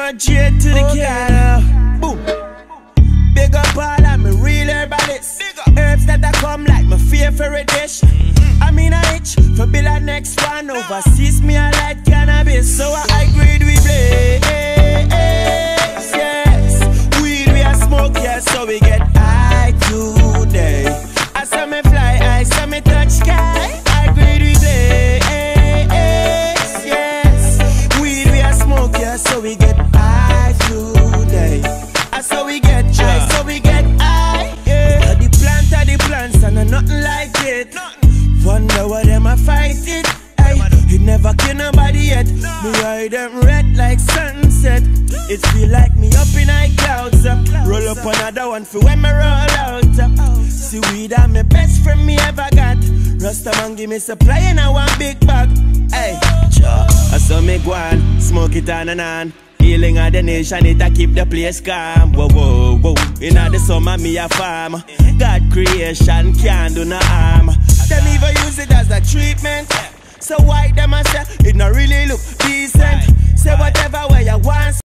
more J to the can. Boom. Big up all of me real herbalists. Herbs that I come like my favorite dish. I mean I itch for build a next one. Overseas me I like cannabis. So I grade we blaze. Yes. Weed we a smoke, yes. So we get high today. I saw me fly, I saw me touch sky. I grade we blaze. Yes. Weed we a smoke, yes. So we get high today. I saw we get high, so we get high. Yeah. The plants and nothing like it. Wonder what them a fight it. Ay, it never kill nobody yet. Me ride them red like sunset. It feel like me up in high clouds. Roll up another one for when me roll out. See weed are my best friend me ever got. Rastaman give me supply in a one big bag. Ay, I saw me go on, smoke it on and on. Healing of the nation, it a keep the place calm. Whoa, whoa, whoa. In the summer, me a farm. God creation can't do no harm. Them even use it as a treatment. So why them a say it not really look decent? Say whatever way you want.